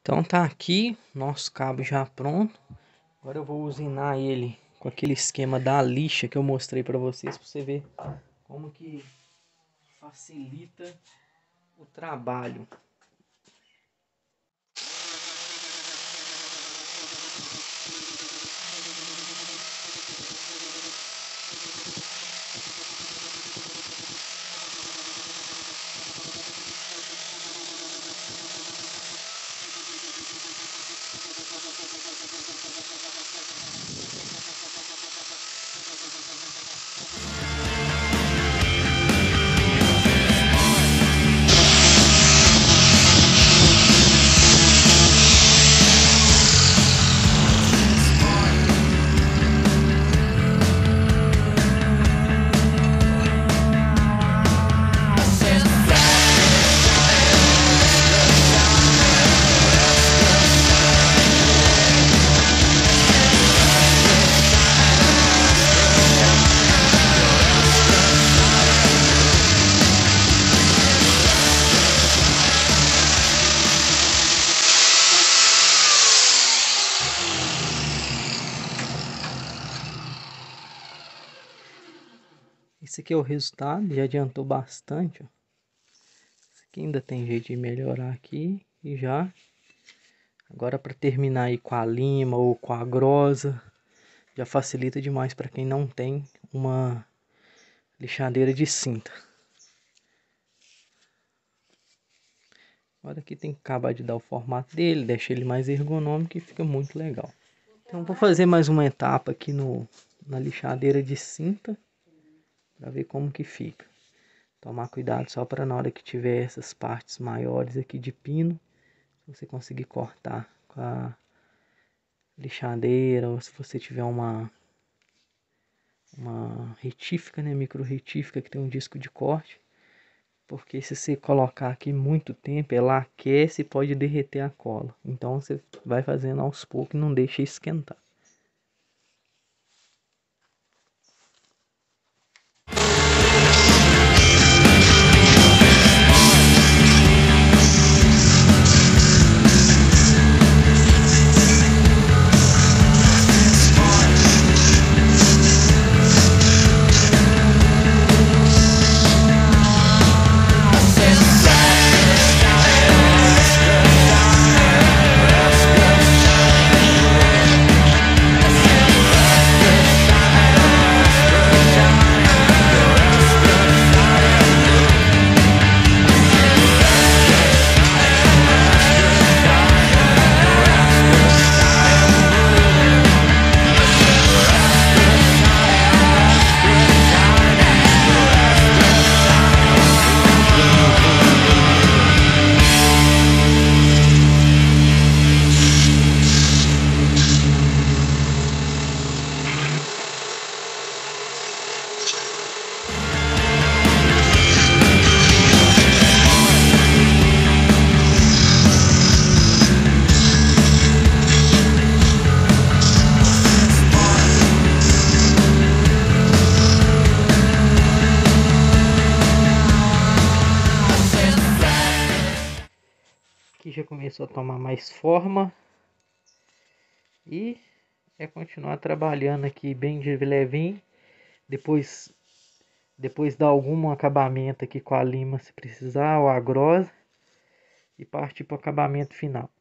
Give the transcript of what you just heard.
Então tá aqui, nosso cabo já pronto. Agora eu vou usinar ele com aquele esquema da lixa que eu mostrei para vocês, para você ver como que facilita o trabalho. Esse aqui é o resultado, já adiantou bastante, ó. Esse aqui ainda tem jeito de melhorar aqui e já. Agora para terminar aí com a lima ou com a grosa, já facilita demais para quem não tem uma lixadeira de cinta. Agora aqui tem que acabar de dar o formato dele, deixa ele mais ergonômico e fica muito legal. Então vou fazer mais uma etapa aqui na lixadeira de cinta, para ver como que fica. Tomar cuidado só para na hora que tiver essas partes maiores aqui de pino, você conseguir cortar com a lixadeira, ou se você tiver uma retífica, né, micro retífica que tem um disco de corte, porque se você colocar aqui muito tempo, ela aquece e pode derreter a cola. Então você vai fazendo aos poucos e não deixa esquentar. Aqui já começou a tomar mais forma e é continuar trabalhando aqui bem de levinho, depois dar algum acabamento aqui com a lima se precisar, ou a grosa, e partir para o acabamento final.